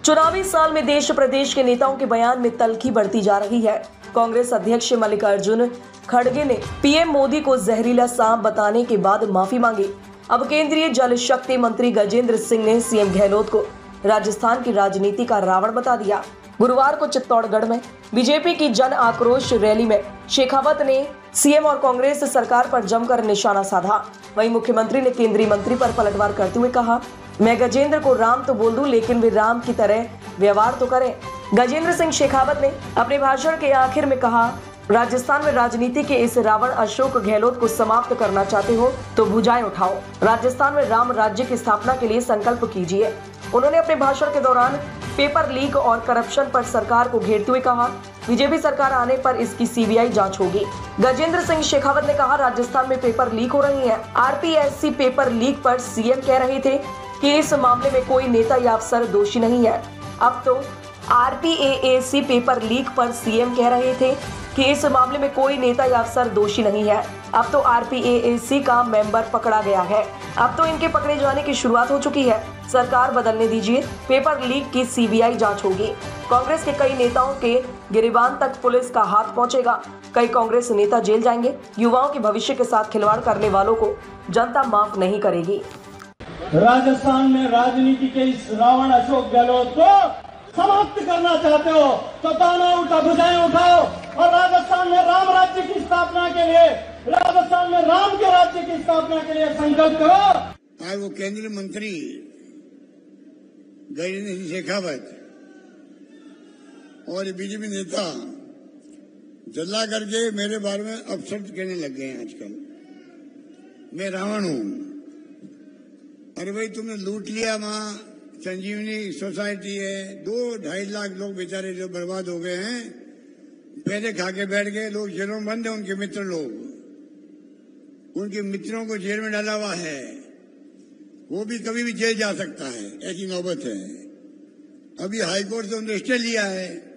चुनावी साल में देश प्रदेश के नेताओं के बयान में तल्खी बढ़ती जा रही है। कांग्रेस अध्यक्ष मल्लिकार्जुन खड़गे ने पीएम मोदी को जहरीला सांप बताने के बाद माफी मांगी। अब केंद्रीय जल शक्ति मंत्री गजेंद्र सिंह ने सीएम गहलोत को राजस्थान की राजनीति का रावण बता दिया। गुरुवार को चित्तौड़गढ़ में बीजेपी की जन आक्रोश रैली में शेखावत ने सीएम और कांग्रेस सरकार पर जमकर निशाना साधा। वहीं मुख्यमंत्री ने केंद्रीय मंत्री पर पलटवार करते हुए कहा, मैं गजेंद्र को राम तो बोल दूं, लेकिन वे राम की तरह व्यवहार तो करें। गजेंद्र सिंह शेखावत ने अपने भाषण के आखिर में कहा, राजस्थान में राजनीति के इस रावण अशोक गहलोत को समाप्त करना चाहते हो तो भुजाएं उठाओ। राजस्थान में राम राज्य की स्थापना के लिए संकल्प कीजिए। उन्होंने अपने भाषण के दौरान पेपर लीक और करप्शन पर सरकार को घेरते हुए कहा, बीजेपी सरकार आने पर इसकी सीबीआई जांच होगी। गजेंद्र सिंह शेखावत ने कहा, राजस्थान में पेपर लीक हो रही है। आरपीएससी पेपर लीक पर सीएम कह रहे थे कि इस मामले में कोई नेता या अफसर दोषी नहीं है। अब तो आरपीएससी पेपर लीक पर सीएम कह रहे थे कि इस मामले में कोई नेता या अफसर दोषी नहीं है। अब तो आरपीएससी का मेंबर पकड़ा गया है। अब तो इनके पकड़े जाने की शुरुआत हो चुकी है। सरकार बदलने दीजिए, पेपर लीक की सीबीआई जांच होगी। कांग्रेस के कई नेताओं के गिरेबान तक पुलिस का हाथ पहुंचेगा। कई कांग्रेस नेता जेल जाएंगे। युवाओं के भविष्य के साथ खिलवाड़ करने वालों को जनता माफ नहीं करेगी। राजस्थान में राजनीति के इस रावण अशोक गहलोत को समाप्त करना चाहते हो तो ताना उठा, भुजाएं उठाओ और राजस्थान में राम राज्य की स्थापना के लिए, राजस्थान में राम के राज्य की स्थापना के लिए संकल्प करो। आज वो केंद्रीय मंत्री गजेंद्र सिंह शेखावत और बीजेपी नेता जल्ला करके मेरे बारे में अपशब्द कहने लग गए हैं। आजकल मैं रावण हूं। अरे भाई, तुमने लूट लिया। वहां संजीवनी सोसाइटी है, 2-2.5 लाख लोग बेचारे जो बर्बाद हो गए हैं, पहले खा के बैठ गए। लोग जेलों में बंद है, उनके मित्र लोग, उनके मित्रों को जेल में डाला हुआ है। वो भी कभी भी जेल जा सकता है, ऐसी नौबत है। अभी हाईकोर्ट से उन्होंने स्टे लिया है।